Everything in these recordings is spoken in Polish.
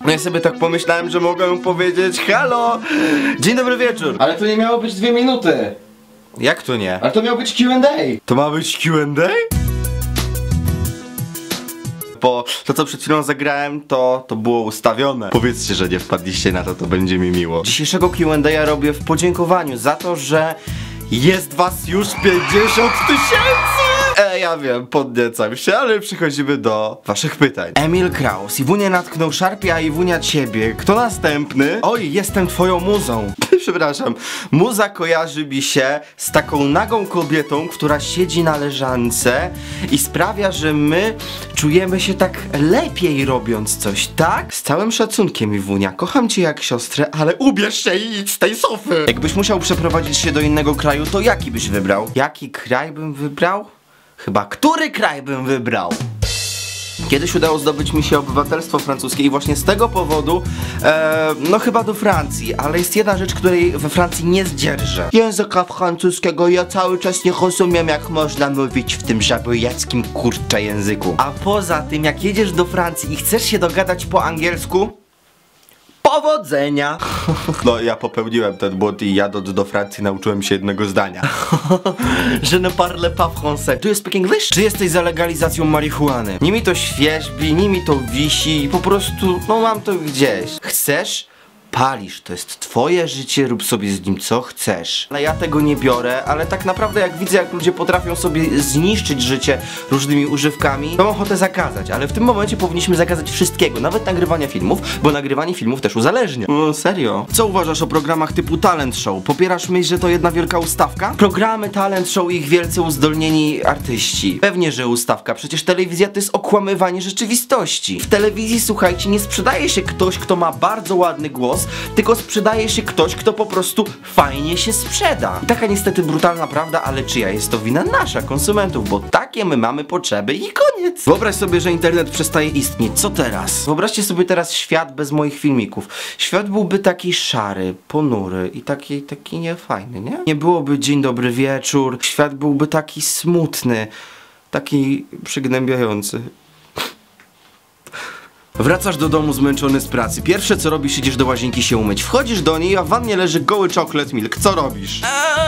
No ja sobie tak pomyślałem, że mogę powiedzieć halo, dzień dobry wieczór. Ale to nie miało być 2 minuty. Jak to nie? Ale to miał być Q&A. To ma być Q&A? Bo to co przed chwilą zagrałem, to było ustawione. Powiedzcie, że nie wpadliście na to, to będzie mi miło. Dzisiejszego Q&A ja robię w podziękowaniu za to, że jest was już 50 000! Ja wiem, podniecam się, ale przechodzimy do waszych pytań. Emil Kraus. Iwunia natknął szarpie, a Iwunia ciebie. Kto następny? Oj, jestem twoją muzą. Przepraszam. Muza kojarzy mi się z taką nagą kobietą, która siedzi na leżance i sprawia, że my czujemy się tak lepiej robiąc coś, tak? Z całym szacunkiem, Iwunia, kocham cię jak siostrę, ale ubierz się i idź z tej sofy. Jakbyś musiał przeprowadzić się do innego kraju, to jaki byś wybrał? Jaki kraj bym wybrał? Chyba który kraj bym wybrał? Kiedyś udało zdobyć mi się obywatelstwo francuskie i właśnie z tego powodu, no chyba do Francji, ale jest jedna rzecz, której we Francji nie zdzierżę. Języka francuskiego ja cały czas nie rozumiem, jak można mówić w tym żabojackim kurczę języku. A poza tym, jak jedziesz do Francji i chcesz się dogadać po angielsku, powodzenia! No ja popełniłem ten błąd i jadąc do Francji nauczyłem się jednego zdania. Je ne parle pas français. Do you speak English? Czy jesteś za legalizacją marihuany? Nie mi to świeżbi, nie mi to wisi i po prostu, no mam to gdzieś. Chcesz? Palisz, to jest twoje życie, rób sobie z nim co chcesz. Ale ja tego nie biorę, ale tak naprawdę jak widzę, jak ludzie potrafią sobie zniszczyć życie różnymi używkami, to mam ochotę zakazać, ale w tym momencie powinniśmy zakazać wszystkiego, nawet nagrywania filmów, bo nagrywanie filmów też uzależnia. No serio? Co uważasz o programach typu Talent Show? Popierasz myśl, że to jedna wielka ustawka? Programy Talent Show i ich wielce uzdolnieni artyści. Pewnie, że ustawka, przecież telewizja to jest okłamywanie rzeczywistości. W telewizji, słuchajcie, nie sprzedaje się ktoś, kto ma bardzo ładny głos, tylko sprzedaje się ktoś, kto po prostu fajnie się sprzeda. I taka niestety brutalna prawda, ale czyja jest to wina? Nasza, konsumentów, bo takie my mamy potrzeby i koniec. Wyobraź sobie, że internet przestaje istnieć. Co teraz? Wyobraźcie sobie teraz świat bez moich filmików. Świat byłby taki szary, ponury i taki niefajny, nie? Nie byłoby dzień dobry wieczór. Świat byłby taki smutny, taki przygnębiający. Wracasz do domu zmęczony z pracy. Pierwsze co robisz, idziesz do łazienki się umyć. Wchodzisz do niej, a w wannie leży goły chocolate milk. Co robisz?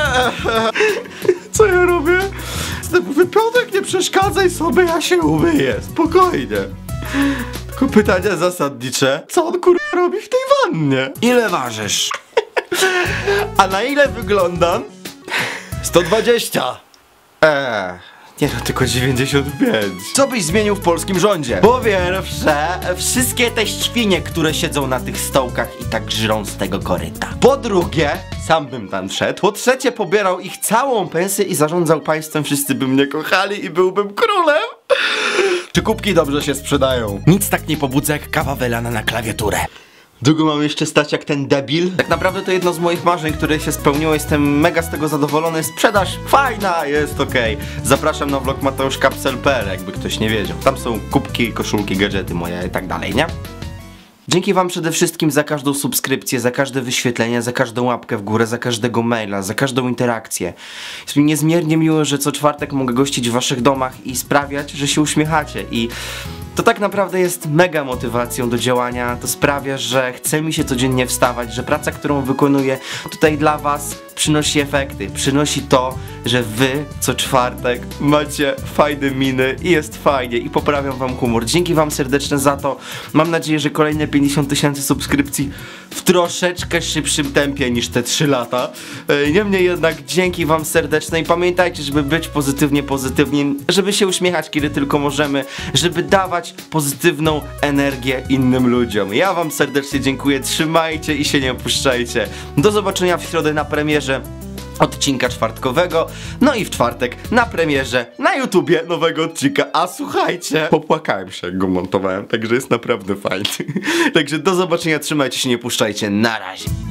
Co ja robię? Mówię, Piotrek, nie przeszkadzaj sobie, ja się umyję. Spokojnie. Tylko pytania zasadnicze. Co on kurwa robi w tej wannie? Ile ważysz? A na ile wyglądam? 120. Nie no, tylko 95. Co byś zmienił w polskim rządzie? Po pierwsze, wszystkie te świnie, które siedzą na tych stołkach i tak żrą z tego koryta. Po drugie, sam bym tam wszedł. Po trzecie, pobierał ich całą pensję i zarządzał państwem. Wszyscy by mnie kochali i byłbym królem. Czy kubki dobrze się sprzedają? Nic tak nie pobudza jak kawa wylana na klawiaturę. Długo mam jeszcze stać jak ten debil? Tak naprawdę to jedno z moich marzeń, które się spełniło. Jestem mega z tego zadowolony. Sprzedaż fajna, jest okej. Zapraszam na vlog mateuszkapsel.pl, jakby ktoś nie wiedział. Tam są kubki, koszulki, gadżety moje i tak dalej, nie? Dzięki wam przede wszystkim za każdą subskrypcję, za każde wyświetlenie, za każdą łapkę w górę, za każdego maila, za każdą interakcję. Jest mi niezmiernie miło, że co czwartek mogę gościć w waszych domach i sprawiać, że się uśmiechacie. I to tak naprawdę jest mega motywacją do działania. To sprawia, że chce mi się codziennie wstawać, że praca, którą wykonuję tutaj dla was, przynosi efekty. Przynosi to, że wy co czwartek macie fajne miny i jest fajnie i poprawiam wam humor. Dzięki wam serdeczne za to. Mam nadzieję, że kolejne 50 000 subskrypcji w troszeczkę szybszym tempie niż te 3 lata. Niemniej jednak dzięki wam serdeczne i pamiętajcie, żeby być pozytywni, żeby się uśmiechać, kiedy tylko możemy, żeby dawać pozytywną energię innym ludziom. Ja wam serdecznie dziękuję, trzymajcie i się nie opuszczajcie. Do zobaczenia w środę na premierze odcinka czwartkowego, no i w czwartek na premierze na YouTubie nowego odcinka. A słuchajcie, popłakałem się jak go montowałem, także jest naprawdę fajny. Także do zobaczenia, trzymajcie się, nie puszczajcie, na razie.